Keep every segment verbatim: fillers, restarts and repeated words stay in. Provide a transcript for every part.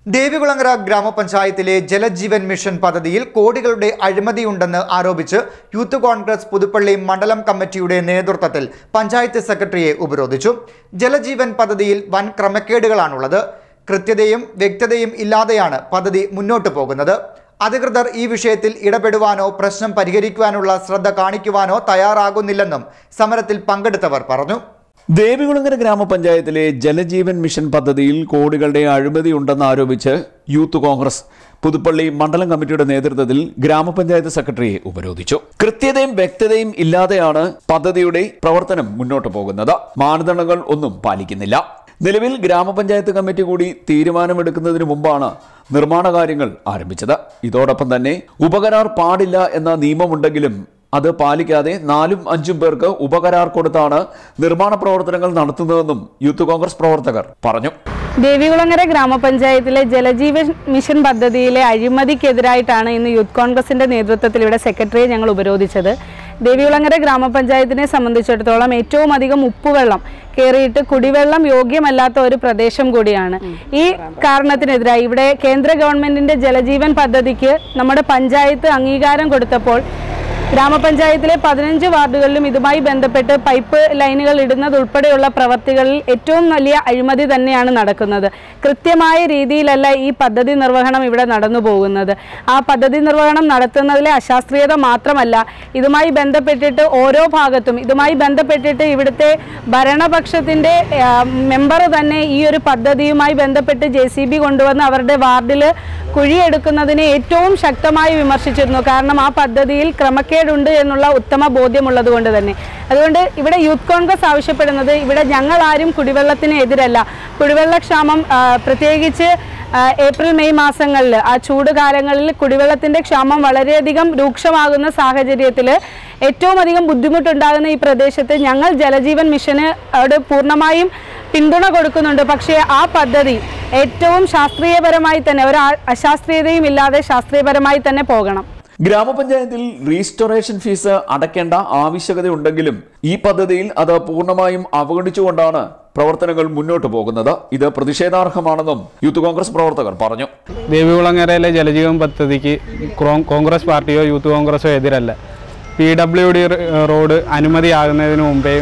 ദേവികുളങ്ങര ഗ്രാമപഞ്ചായത്തിലെ ജലജീവൻ മിഷൻ പദ്ധതിയിൽ കോടികളുടെ അഴിമതിയുണ്ടെന്ന് ആരോപിച്ച് യൂത്ത് കോൺഗ്രസ് പുതുപ്പള്ളി മണ്ഡലം കമ്മിറ്റിയുടെ നേതൃത്വത്തിൽ പഞ്ചായത്ത് സെക്രട്ടറിയെ ഉപരോധിച്ചു. ജലജീവൻ പദ്ധതിയിൽ വൻ ക്രമക്കേടുകളാണുള്ളത്. കൃത്യതയും വ്യക്തതയും ഇല്ലാതെയാണ് പദ്ധതി മുന്നോട്ടു പോകുന്നത്. അധികൃതർ ഈ വിഷയത്തിൽ ഇടപെടുവാനോ പ്രശ്നം പരിഹരിക്കുവാനുള്ള ശ്രദ്ധ കാണിക്കുവാനോ തയ്യാറാകുന്നില്ലെന്നും സമരത്തിൽ പങ്കെടുത്തവർ പറഞ്ഞു. ദേവികുളങ്ങര ഗ്രാമപഞ്ചായത്തിലെ ജലജീവൻ മിഷൻ പദ്ധതിയിൽ കോടികളുടെ അഴിമതി ഉണ്ടെന്ന് ആരോപിച്ച് യൂത്ത് കോൺഗ്രസ് പുതുപ്പള്ളി മണ്ഡലം കമ്മിറ്റിയുടെ നേതൃത്വത്തിൽ ഗ്രാമപഞ്ചായത്ത് സെക്രട്ടറിയെ ഉപരോധിച്ചു. കൃത്യതയും വ്യക്തതയും ഇല്ലാതെയാണ് പദ്ധതിയുടെ പ്രവർത്തനം മുന്നോട്ട് പോകുന്നത്. മാനദണ്ഡങ്ങൾ ഒന്നും പാലിക്കുന്നില്ല. നിലവിൽ ഗ്രാമപഞ്ചായത്ത് കമ്മിറ്റി കൂടി തീരുമാനമെടുക്കുന്നതിന് മുമ്പാണ് നിർമ്മാണ കാര്യങ്ങൾ ആരംഭിച്ചത്. ഇതോടൊപ്പം തന്നെ ഉപകരാർ പാടില്ല എന്ന നിയമമുണ്ടെങ്കിലും അത് പാലിക്കാതെ നാലും അഞ്ചും പേർക്ക് ഉപകരാർ കൊടുത്താണ് നിർമ്മാണ പ്രവർത്തനങ്ങൾ നടത്തുന്നതെന്നും യൂത്ത് കോൺഗ്രസ് പ്രവർത്തകർ പറഞ്ഞു. ദേവികുളങ്ങര ഗ്രാമപഞ്ചായത്തിലെ ജലജീവൻ മിഷൻ പദ്ധതിയിലെ അഴിമതിക്കെതിരായിട്ടാണ് ഇന്ന് യൂത്ത് കോൺഗ്രസിന്റെ നേതൃത്വത്തിൽ ഇവിടെ സെക്രട്ടറിയെ ഞങ്ങൾ ഉപരോധിച്ചത്. ദേവികുളങ്ങര ഗ്രാമപഞ്ചായത്തിനെ സംബന്ധിച്ചിടത്തോളം ഏറ്റവും അധികം ഉപ്പുവെള്ളം കയറിയിട്ട് കുടിവെള്ളം യോഗ്യമല്ലാത്ത ഒരു പ്രദേശം കൂടിയാണ്. ഈ കാരണത്തിനെതിരായി ഇവിടെ കേന്ദ്ര ഗവൺമെന്റിന്റെ ജലജീവൻ പദ്ധതിക്ക് നമ്മുടെ പഞ്ചായത്ത് അംഗീകാരം കൊടുത്തപ്പോൾ ഗ്രാമപഞ്ചായത്തിലെ പതിനഞ്ച് വാർഡുകളിലും ഇതുമായി ബന്ധപ്പെട്ട് പൈപ്പ് ലൈനുകൾ ഇടുന്നത് ഉൾപ്പെടെയുള്ള പ്രവർത്തികളിൽ ഏറ്റവും വലിയ അഴിമതി തന്നെയാണ് നടക്കുന്നത്. കൃത്യമായ രീതിയിലല്ല ഈ പദ്ധതി നിർവഹണം ഇവിടെ നടന്നു പോകുന്നത്. ആ പദ്ധതി നിർവഹണം നടത്തുന്നതിലെ അശാസ്ത്രീയത മാത്രമല്ല, ഇതുമായി ബന്ധപ്പെട്ടിട്ട് ഓരോ ഭാഗത്തും ഇതുമായി ബന്ധപ്പെട്ടിട്ട് ഇവിടുത്തെ ഭരണപക്ഷത്തിൻ്റെ മെമ്പർ തന്നെ ഈ ഒരു പദ്ധതിയുമായി ബന്ധപ്പെട്ട് ജെ സി ബി കൊണ്ടുവന്ന് അവരുടെ വാർഡിൽ കുഴിയെടുക്കുന്നതിനെ ഏറ്റവും ശക്തമായി വിമർശിച്ചിരുന്നു. കാരണം ആ പദ്ധതിയിൽ ക്രമക്കേടുണ്ട് എന്നുള്ള ഉത്തമ ബോധ്യമുള്ളത് കൊണ്ട് തന്നെ. അതുകൊണ്ട് ഇവിടെ യൂത്ത് കോൺഗ്രസ് ആവശ്യപ്പെടുന്നത്, ഇവിടെ ഞങ്ങൾ ആരും കുടിവെള്ളത്തിന് എതിരല്ല. കുടിവെള്ളക്ഷാമം പ്രത്യേകിച്ച് ഏപ്രിൽ മെയ് മാസങ്ങളിൽ ആ ചൂട് കാലങ്ങളിൽ കുടിവെള്ളത്തിൻ്റെ ക്ഷാമം വളരെയധികം രൂക്ഷമാകുന്ന സാഹചര്യത്തിൽ ഏറ്റവും അധികം ബുദ്ധിമുട്ടുണ്ടാകുന്ന ഈ പ്രദേശത്ത് ഞങ്ങൾ ജലജീവൻ മിഷന് അവിടെ പൂർണ്ണമായും പിന്തുണ കൊടുക്കുന്നുണ്ട്. പക്ഷേ ആ പദ്ധതി ഏറ്റവും ശാസ്ത്രീയപരമായി തന്നെ, ഒരു അശാസ്ത്രീയതയും ഇല്ലാതെ ശാസ്ത്രീയപരമായി തന്നെ പോകണം. ഗ്രാമപഞ്ചായത്തിൽ റീസ്റ്റോറേഷൻ ഫീസ് അടയ്ക്കേണ്ട ആവശ്യകതയുണ്ടെങ്കിലും ഈ പദ്ധതിയിൽ അത് പൂർണ്ണമായും അവഗണിച്ചുകൊണ്ടാണ് പ്രവർത്തനങ്ങൾ മുന്നോട്ട് പോകുന്നത്. ഇത് പ്രതിഷേധാർഹമാണെന്നും യൂത്ത് കോൺഗ്രസ് പ്രവർത്തകർ പറഞ്ഞു. ദേവികുളങ്ങരയിലെ ജലജീവൻ പദ്ധതിക്ക് കോൺഗ്രസ് പാർട്ടിയോ യൂത്ത് കോൺഗ്രസോ എതിരല്ല. പി ഡബ്ല്യു ഡി റോഡ് അനുമതിയാകുന്നതിന് മുമ്പേയും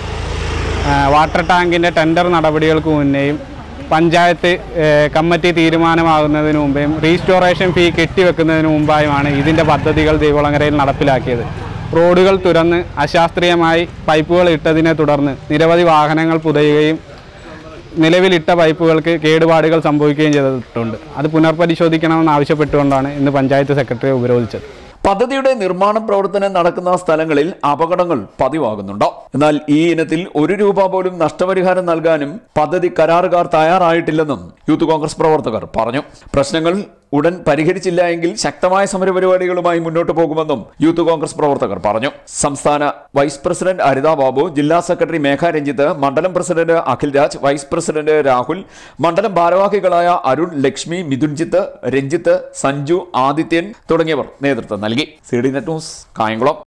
വാട്ടർ ടാങ്കിൻ്റെ ടെൻഡർ നടപടികൾക്ക് മുന്നേയും പഞ്ചായത്ത് കമ്മിറ്റി തീരുമാനമാകുന്നതിന് മുമ്പേയും റീസ്റ്റോറേഷൻ ഫീ കെട്ടിവെക്കുന്നതിന് മുമ്പായുമാണ് ഇതിൻ്റെ പദ്ധതികൾ ദേവികുളങ്ങരയിൽ നടപ്പിലാക്കിയത്. റോഡുകൾ തുറന്ന് അശാസ്ത്രീയമായി പൈപ്പുകൾ ഇട്ടതിനെ തുടർന്ന് നിരവധി വാഹനങ്ങൾ പുതയുകയും നിലവിലിട്ട പൈപ്പുകൾക്ക് കേടുപാടുകൾ സംഭവിക്കുകയും ചെയ്തിട്ടുണ്ട്. അത് പുനർപരിശോധിക്കണമെന്ന് ആവശ്യപ്പെട്ടുകൊണ്ടാണ് ഇന്ന് പഞ്ചായത്ത് സെക്രട്ടറിയെ ഉപരോധിച്ചത്. പദ്ധതിയുടെ നിർമ്മാണ പ്രവർത്തനം നടക്കുന്ന സ്ഥലങ്ങളിൽ അപകടങ്ങൾ പതിവാകുന്നുണ്ട്. എന്നാൽ ഈ ഇനത്തിൽ ഒരു രൂപ പോലും നഷ്ടപരിഹാരം നൽകാനും പദ്ധതി കരാറുകാർ തയ്യാറായിട്ടില്ലെന്നും യൂത്ത് കോൺഗ്രസ് പ്രവർത്തകർ പറഞ്ഞു. പ്രശ്നങ്ങൾ ഉടൻ പരിഹരിച്ചില്ല എങ്കിൽ ശക്തമായ സമരപരിപാടികളുമായി മുന്നോട്ട് പോകുമെന്നും യൂത്ത് കോൺഗ്രസ് പ്രവർത്തകർ പറഞ്ഞു. സംസ്ഥാന വൈസ് പ്രസിഡന്റ് അരിത ബാബു, ജില്ലാ സെക്രട്ടറി മേഘ രഞ്ജിത്ത്, മണ്ഡലം president Akhil Raj, vice president Rahul, മണ്ഡലം ഭാരവാഹികളായ അരുൺ, ലക്ഷ്മി, മിഥുൻജിത്ത്, രഞ്ജിത്ത്, സഞ്ജു, ആദിത്യൻ തുടങ്ങിയവർ നേതൃത്വം നൽകി. C D net news, Kayamkulam.